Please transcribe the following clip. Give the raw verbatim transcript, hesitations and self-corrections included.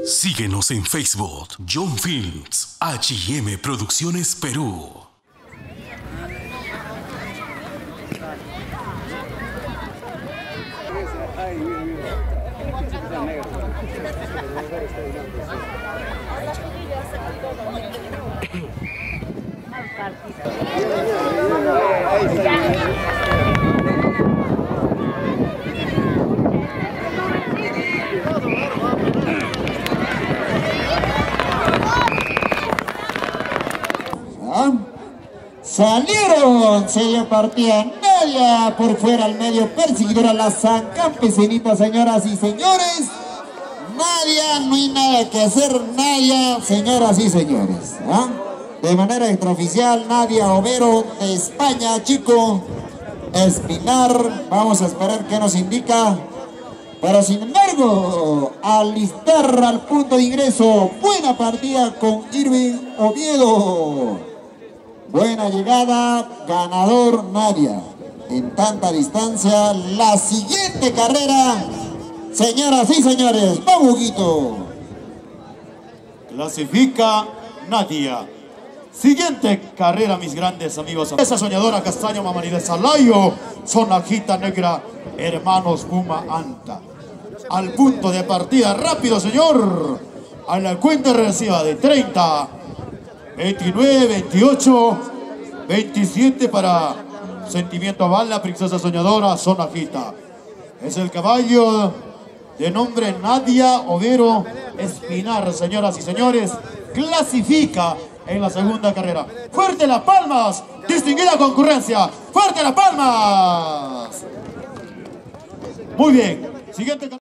Síguenos en Facebook, John Films, H y M Producciones Perú. Salieron, se partía Nadia por fuera al medio, perseguidora la San Campesinita, señoras y señores. Nadia, no hay nada que hacer, Nadia, señoras y señores. ¿Ah? De manera extraoficial, Nadia Overo de España, Chico Espinar. Vamos a esperar qué nos indica. Pero sin embargo, alistar al punto de ingreso, buena partida con Irving Oviedo. Buena llegada, ganador Nadia. En tanta distancia, la siguiente carrera, señoras y señores, vamos, Huguito. Clasifica Nadia. Siguiente carrera, mis grandes amigos. Esa soñadora Castaño Mamani de Salayo, Sonajita Negra, hermanos Puma Anta. Al punto de partida, rápido, señor. A la cuenta regresiva de treinta. veintinueve, veintiocho, veintisiete para Sentimiento Aval, la princesa soñadora Sonajita. Es el caballo de nombre Nadia Overo Espinar, señoras y señores. Clasifica en la segunda carrera. ¡Fuerte las palmas! Distinguida concurrencia. ¡Fuerte las palmas! Muy bien. Siguiente carrera.